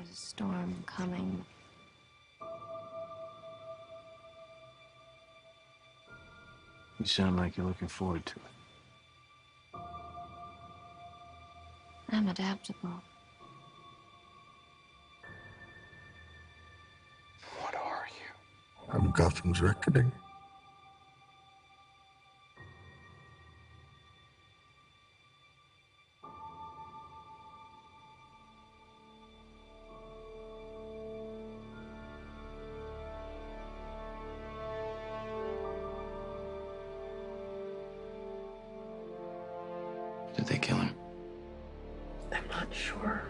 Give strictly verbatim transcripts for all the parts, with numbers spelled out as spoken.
There's a storm coming. You sound like you're looking forward to it. I'm adaptable. What are you? I'm Gotham's reckoning. Did they kill him? I'm not sure.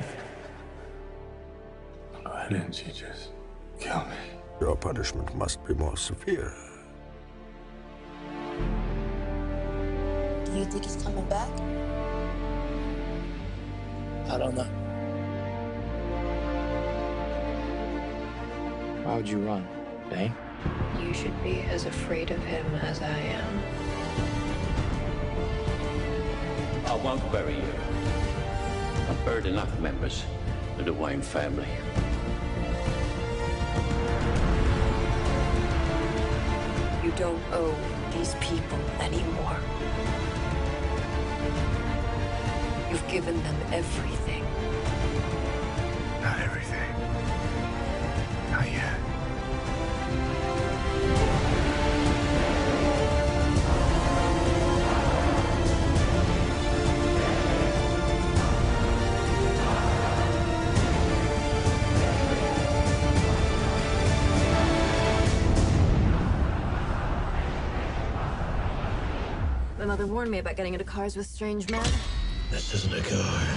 Why didn't you just kill me? Your punishment must be more severe. Do you think he's coming back? I don't know. Why would you run, Bane? You should be as afraid of him as I am. I won't bury you. I've buried enough members of the Wayne family. You don't owe these people anymore. You've given them everything. Not everything. Not yet. My mother warned me about getting into cars with strange men. This isn't a car.